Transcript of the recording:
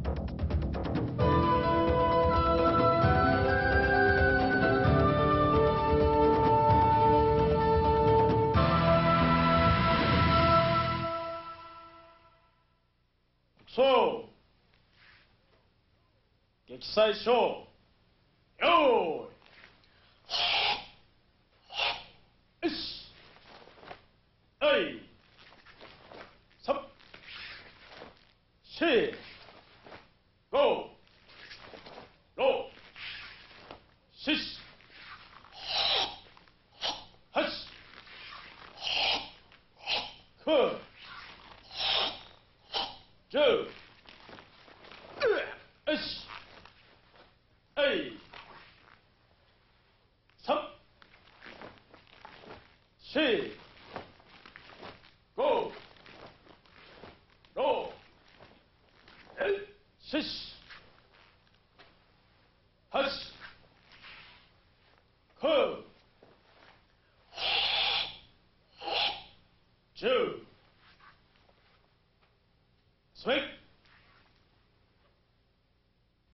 そう撃砕しよう。よーい。よし。はい。3、4、5、6、7、8、9、10。よし。はい。3、4、5、6、7、8、9、10。スメック